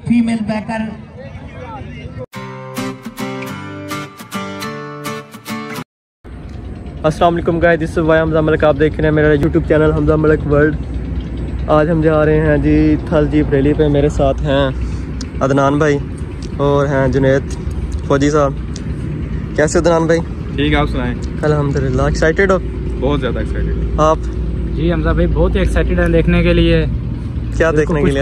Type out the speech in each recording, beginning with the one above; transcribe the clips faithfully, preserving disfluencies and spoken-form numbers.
Female baker. अस्सलाम वालेकुम guys, this is Y Hamza Malik. आप देख रहे हैं मेरा YouTube channel Hamza Malik world. आज हम जा रहे हैं जी थल जीप रैली पे। मेरे साथ हैं अदनान भाई और हैं जुनैद फौजी साहब। कैसे अदनान भाई? ठीक है, आप सुनाएं। अल्हम्दुलिल्लाह। एक्साइटेड हो? बहुत ज़्यादा एक्साइटेड। आप? जी हमजा भाई बहुत ही एक्साइटेड है देखने के लिए। क्या देखने के लिए?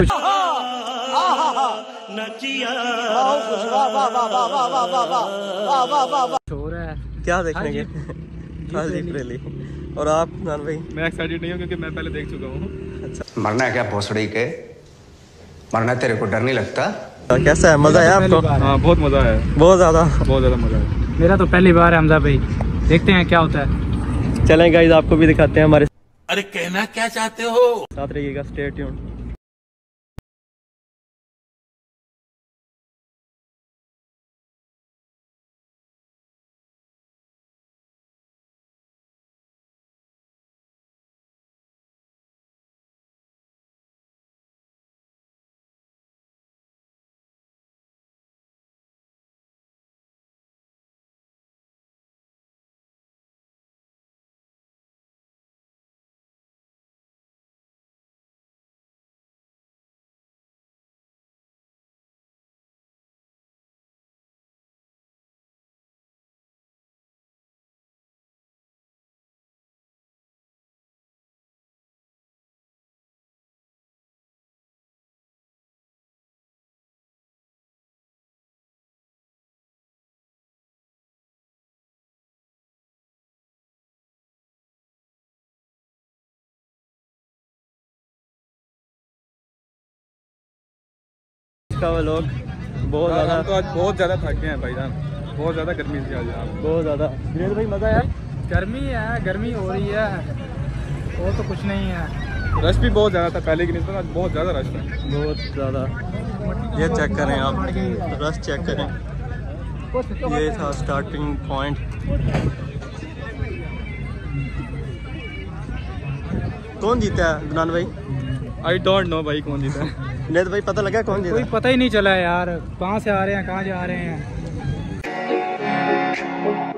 क्या देखने के लिए? थल जीप रैली। और आप अदनान भाई? मैं एक्साइटेड नहीं हूँ क्योंकि मैं पहले देख चुका हूँ। अच्छा, मरना है क्या भोसड़ी के? मरना तेरे को डर नहीं लगता? कैसा है? मज़ा है आपको? हाँ, बहुत मज़ा है, बहुत ज़्यादा बहुत ज़्यादा मज़ा है। मेरा तो पहली बार है हमजा भाई, देखते हैं क्या होता है। चलें गाइस, आपको भी दिखाते हैं हमारे। अरे कहना क्या चाहते हो? साथ रहिएगा, स्टे ट्यून्ड। इसका वो लोग बहुत यार, ज़्यादा हम तो आज बहुत ज़्यादा थक गए हैं भाईजान, बहुत ज़्यादा गर्मी थी आज यहाँ। बहुत ज़्यादा। जुनैद भाई मज़ा है? गर्मी है, गर्मी हो रही है और तो कुछ नहीं है। रश भी बहुत ज़्यादा था पहले की निस्बत, आज बहुत ज़्यादा रश था, बहुत ज़्यादा। ये चेक करें आप, रश चेक करें। ये था स्टार्टिंग पॉइंट। कौन जीता है अदनान भाई? आई डोंट नो भाई कौन जीता है। जुनैद भाई पता लगा कौन जीता? कोई पता ही नहीं चला यार, कहाँ से आ रहे हैं कहाँ जा रहे हैं।